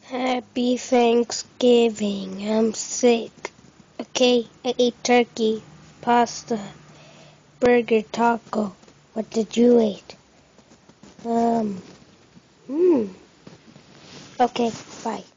Happy Thanksgiving. I'm sick. Okay, I ate turkey, pasta, burger, taco. What did you eat? Hmm. Okay, bye.